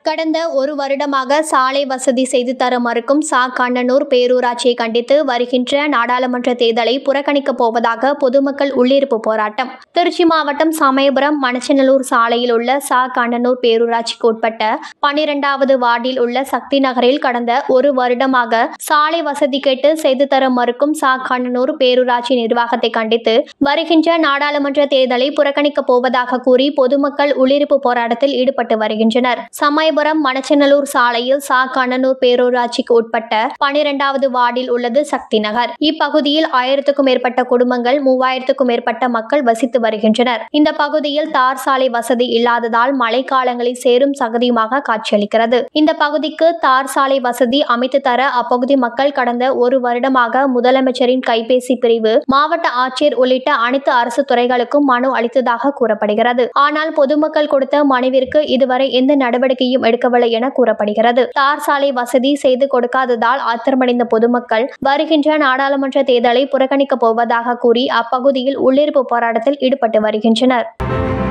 கடந்த ஒரு வருடமாக சாலை வசதி செய்து தர மறுக்கும் ச.கண பேரூராட்சியை கண்டித்து வருகின்ற நாடாளுமன்ற தேர்தலை புறக்கணிக்கப் போவதாக பொதுமக்கள் உள்ளிருப்பு போராட்டம். திருச்சி மாவட்டம் சமயபுரம் மணச்சநல்லூர் சாலையில் உள்ள ச.கண பேரூராட்சிக்கு உட்பட்ட 12வது வார்டில் உள்ள சக்தி நகரில் கடந்த ஒரு வருடமாக சாலை வசதி கேட்டு செய்து தர மறுக்கும் ச.கண பேரூராட்சி நிர்வாகத்தை கண்டித்து வருகின்ற நாடாளுமன்ற தேர்தலை புறக்கணிக்கப் போவதாக கூறி பொதுமக்கள் உள்ளிருப்பு போராட்டத்தில் ஈடுபட்டு வருகின்றனர். சமயபுரம் மணச்சநல்லூர் சாலையில் ச.கண பேரூராட்சிக்கு உட்பட்ட 12வது வார்டில் உள்ளது சக்தி நகர். இப்பகுதியில் 1000க்கும் மேற்பட்ட குடும்பங்கள் 3000க்கும் மேற்பட்ட மக்கள் வசித்து வருகின்றனர். இந்த பகுதியில் தார் சாலை வசதி இல்லாததால் மழைக்காலங்களில் சேரும் சகதியுமாக காட்சியளிக்கிறது. இந்த பகுதிக்கு தார் சாலை வசதி அமைத்து தர அப்பகுதி மக்கள் கடந்த ஒரு வருடமாக முதலமைச்சரின் கைபேசி பிரிவு, மாவட்ட ஆட்சியர் உள்ளிட்ட அனைத்து அரசு துறைகளுக்கும் மனு அளித்ததாக கூறப்படுகிறது. ஆனால் பொதுமக்கள் கொடுத்த மனுவிற்கு இதுவரை எந்த நடவடிக்கையும் எடுக்கவில்லை என கூறப்படுகிறது. தார் சாலை வசதி செய்து கொடுக்காததால் ஆத்திரமடைந்த பொதுமக்கள் வருகின்ற நாடாளுமன்ற தேர்தலை புறக்கணிக்கப் போவதாக கூறி அப்பகுதியில் உள்ளிருப்பு போராட்டத்தில் ஈடுபட்டு வருகின்றனர்.